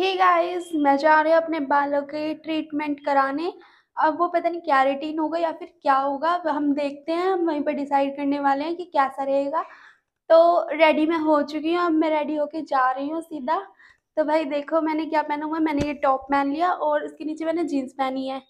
Hey guys, मैं जा रही हूँ अपने बालों के ट्रीटमेंट कराने। अब वो पता नहीं केराटिन होगा या फिर क्या होगा, अब हम देखते हैं। हम वहीं पर डिसाइड करने वाले हैं कि कैसा रहेगा। तो रेडी मैं हो चुकी हूँ, अब मैं रेडी होके जा रही हूँ सीधा। तो भाई देखो मैंने क्या पहना हुआ है। मैंने ये टॉप पहन लिया और इसके नीचे मैंने जीन्स पहनी है।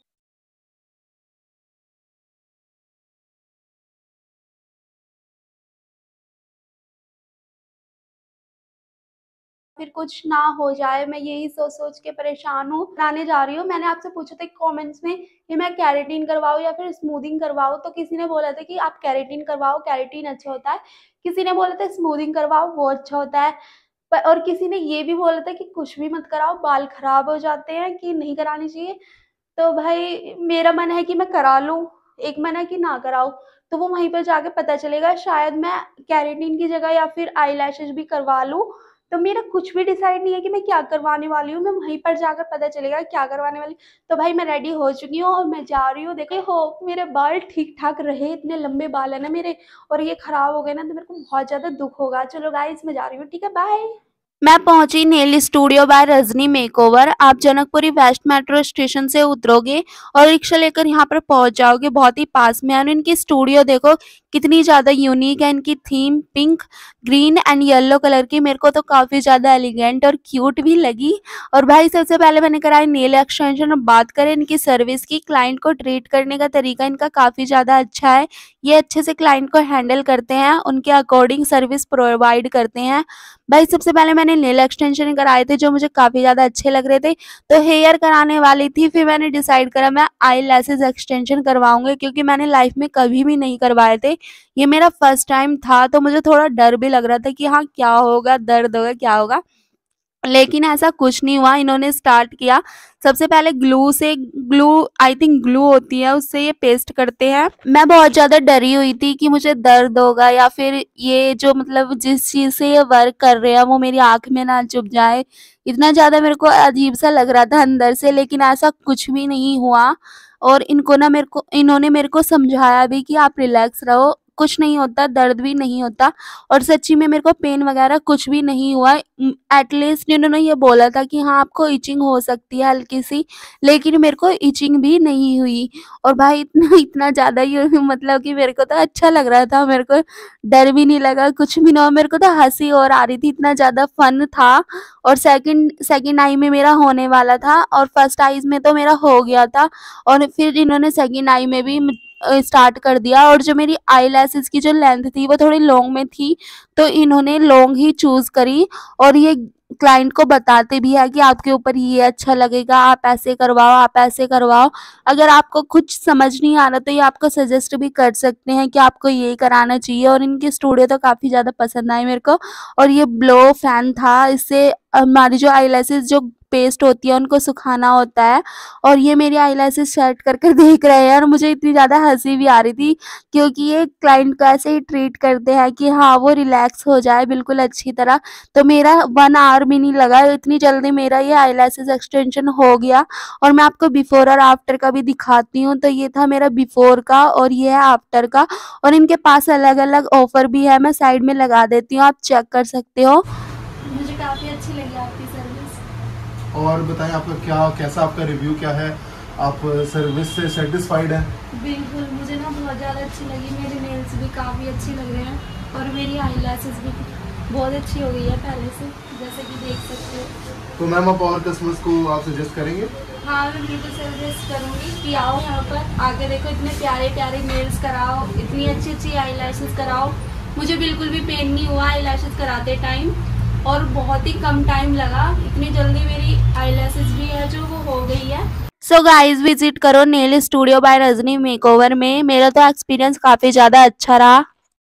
फिर कुछ ना हो जाए, मैं यही सोच सोच के परेशान हूँ। कराने जा रही हूँ। मैंने आपसे पूछा था कमेंट्स में कि मैं केराटिन करवाऊँ या फिर स्मूथिंग करवाऊँ, तो किसी ने बोला था कि आप केराटिन करवाओ, केराटिन अच्छा होता है। किसी ने बोला था स्मूथिंग करवाओ, वो अच्छा होता है। और किसी ने ये भी बोला था कि कुछ भी मत कराओ, बाल खराब हो जाते हैं, कि नहीं करानी चाहिए। तो भाई मेरा मन है कि मैं करा लूँ, एक मन है कि ना कराऊँ। तो वो वहीं पर जाके पता चलेगा। शायद मैं केराटिन की जगह या फिर आईलैशेस भी करवा लूँ। तो मेरा कुछ भी डिसाइड नहीं है कि मैं क्या करवाने वाली हूँ। मैं वहीं पर जाकर पता चलेगा क्या करवाने वाली। तो भाई मैं रेडी हो चुकी हूँ और मैं जा रही हूँ। देखो हो मेरे बाल ठीक ठाक रहे, इतने लंबे बाल है ना मेरे, और ये खराब हो गए ना तो मेरे को बहुत ज्यादा दुख होगा। चलो गाइस मैं जा रही हूँ, ठीक है, बाय। मैं पहुंची nail studio by Rajni makeover. आप जनकपुरी वेस्ट मेट्रो स्टेशन से उतरोगे और रिक्शा लेकर यहाँ पर पहुंच जाओगे, बहुत ही पास में है। और इनकी स्टूडियो देखो कितनी ज़्यादा यूनिक है। इनकी theme pink, green and yellow colour की मेरे को तो काफ़ी ज़्यादा एलिगेंट और क्यूट भी लगी। और भाई सबसे पहले मैंने कराई नेल एक्सटेंशन। अब बात करें इनकी सर्विस की, क्लाइंट को ट्रीट करने का तरीका इनका काफ़ी ज़्यादा अच्छा है। ये अच्छे से क्लाइंट को हैंडल करते हैं, उनके अकॉर्डिंग सर्विस प्रोवाइड करते हैं। भाई सबसे पहले मैंने नेल एक्सटेंशन कराए थे जो मुझे काफ़ी ज़्यादा अच्छे लग रहे थे। तो हेयर कराने वाली थी, फिर मैंने डिसाइड करा मैं आई लैसेस एक्सटेंशन करवाऊंगी, क्योंकि मैंने लाइफ में कभी भी नहीं करवाए थे। ये मेरा फर्स्ट टाइम था, तो मुझे थोड़ा डर भी लग रहा था कि हाँ क्या होगा, दर्द होगा, क्या होगा। लेकिन ऐसा कुछ नहीं हुआ। इन्होंने स्टार्ट किया सबसे पहले ग्लू से, ग्लू आई थिंक ग्लू होती है, उससे ये पेस्ट करते हैं। मैं बहुत ज़्यादा डरी हुई थी कि मुझे दर्द होगा या फिर ये जो मतलब जिस चीज़ से ये वर्क कर रहे हैं वो मेरी आँख में ना चुभ जाए। इतना ज़्यादा मेरे को अजीब सा लग रहा था अंदर से, लेकिन ऐसा कुछ भी नहीं हुआ। और इन्होंने मेरे को समझाया भी कि आप रिलैक्स रहो, कुछ नहीं होता, दर्द भी नहीं होता। और सच्ची में मेरे को पेन वगैरह कुछ भी नहीं हुआ। एटलीस्ट इन्होंने ये बोला था कि हाँ आपको इचिंग हो सकती है हल्की सी, लेकिन मेरे को इचिंग भी नहीं हुई। और भाई इतना इतना ज़्यादा ये मतलब कि मेरे को तो अच्छा लग रहा था, मेरे को डर भी नहीं लगा, कुछ भी ना हुआ। मेरे को तो हंसी और आ रही थी, इतना ज़्यादा फन था। और सेकंड सेकंड आई में मेरा होने वाला था और फर्स्ट आईज में तो मेरा हो गया था। और फिर इन्होंने सेकंड आई में भी स्टार्ट कर दिया। और जो मेरी आई लैसेस की जो लेंथ थी वो थोड़ी लॉन्ग में थी, तो इन्होंने लॉन्ग ही चूज़ करी। और ये क्लाइंट को बताते भी है कि आपके ऊपर ये अच्छा लगेगा, आप ऐसे करवाओ, आप ऐसे करवाओ। अगर आपको कुछ समझ नहीं आ रहा तो ये आपको सजेस्ट भी कर सकते हैं कि आपको ये कराना चाहिए। और इनकी स्टूडियो तो काफ़ी ज़्यादा पसंद आई मेरे को। और ये ब्लो फैन था, इससे हमारी जो आईलैसेस जो पेस्ट होती है उनको सुखाना होता है। और ये मेरी आईलैसेस सेट कर कर देख रहे हैं और मुझे इतनी ज़्यादा हंसी भी आ रही थी, क्योंकि ये क्लाइंट को ऐसे ही ट्रीट करते हैं कि हाँ वो रिलैक्स हो जाए बिल्कुल अच्छी तरह। तो मेरा 1 आवर भी नहीं लगा, इतनी जल्दी मेरा ये आईलैसेस एक्सटेंशन हो गया। और मैं आपको बिफोर और आफ्टर का भी दिखाती हूँ। तो ये था मेरा बिफोर का और ये है आफ्टर का। और इनके पास अलग अलग ऑफर भी है, मैं साइड में लगा देती हूँ, आप चेक कर सकते हो। मुझे काफ़ी अच्छी लगी आपकी सर्विस। और बताएं आपका क्या कैसा आपका रिव्यू क्या है, आप सर्विस से सेटिस्फाइड हैं? बिल्कुल, मुझे ना बहुत ज़्यादा अच्छी लगी। मेरे नेल्स भी काफ़ी अच्छे लग रहे हैं और मेरी आईलैशेस भी बहुत अच्छी हो गई है पहले से, जैसे कि देख सकते हो। तो मैम आप और कस्टमर्स को आप सजेस्ट करेंगे? हाँ मैं बिल्कुल सजेस्ट करूँगी कि आओ यहाँ पर, आके देखो, इतने प्यारे प्यारे नेल्स कराओ, इतनी अच्छी अच्छी आईलैशेस कराओ। मुझे बिल्कुल भी पेन नहीं हुआ आईलैशेस कराते टाइम, और बहुत ही कम टाइम लगा। इतनी जल्दी मेरी आईलैशेस भी है जो वो हो गई है। सो गाइज विजिट करो nail studio by Rajni makeover में। मेरा तो एक्सपीरियंस काफ़ी ज़्यादा अच्छा रहा।